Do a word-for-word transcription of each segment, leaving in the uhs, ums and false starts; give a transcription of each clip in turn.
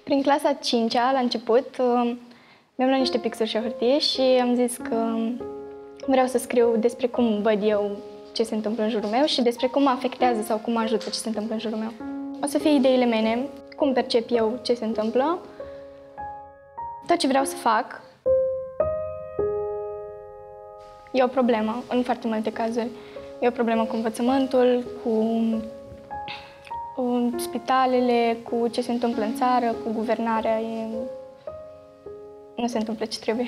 Prin clasa a cincea, la început, mi-am luat niște pixuri și o hârtie și am zis că vreau să scriu despre cum văd eu ce se întâmplă în jurul meu și despre cum mă afectează sau cum mă ajută ce se întâmplă în jurul meu. O să fie ideile mele, cum percep eu ce se întâmplă, tot ce vreau să fac. E o problemă în foarte multe cazuri. E o problemă cu învățământul, cu spitalele, cu ce se întâmplă în țară, cu guvernarea. E... Nu se întâmplă ce trebuie.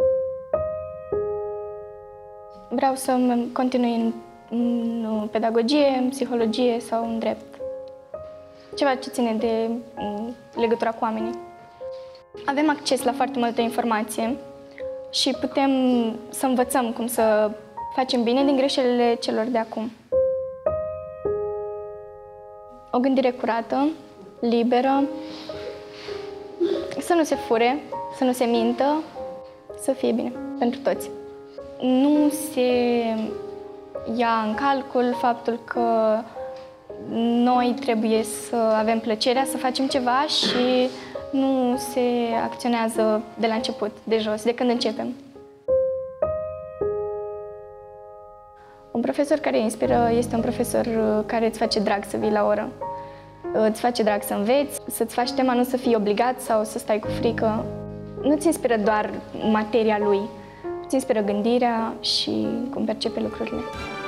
Vreau să continui în, în pedagogie, în psihologie sau în drept. Ceva ce ține de legătura cu oamenii. Avem acces la foarte multă informație și putem să învățăm cum să facem bine din greșelile celor de acum. O gândire curată, liberă, să nu se fure, să nu se mintă, să fie bine pentru toți. Nu se ia în calcul faptul că noi trebuie să avem plăcerea să facem ceva și nu se acționează de la început, de jos, de când începem. Un profesor care inspiră este un profesor care îți face drag să vii la oră. Îți face drag să înveți, să-ți faci tema, nu să fii obligat sau să stai cu frică. Nu-ți inspiră doar materia lui, îți inspiră gândirea și cum percepe lucrurile.